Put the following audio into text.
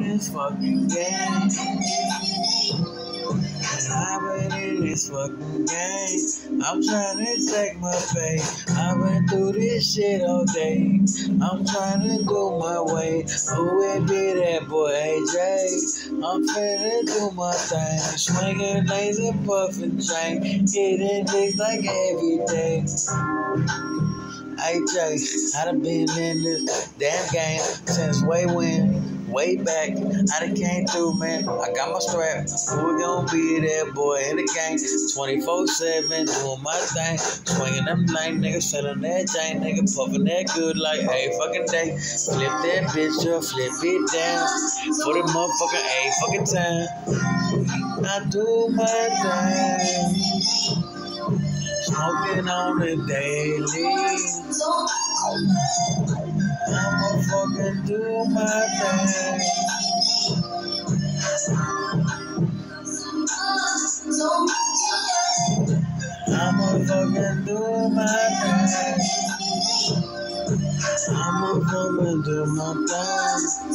this fucking game. I've been in this fucking game. I'm trying to take my pay. I've been through this shit all day. I'm trying to do my way. Who would be that boy, AJ? I'm finna do my thing. Swinging laser, puffin' chain. Hitting dicks like every day. AJ, I done been in this damn game since way back. I done came through, man. I got my strap. Who gon' be that boy in the game? 24/7, doing my thing. Swinging them lane, niggas selling that chain, nigga puffing that good like a fucking day. Flip that bitch up, flip it down. For the motherfucking a fucking time. I do my thing. Smoking on the daily. I'ma fucking do my thing. I'ma fucking do my thing. I'ma fucking do my thing.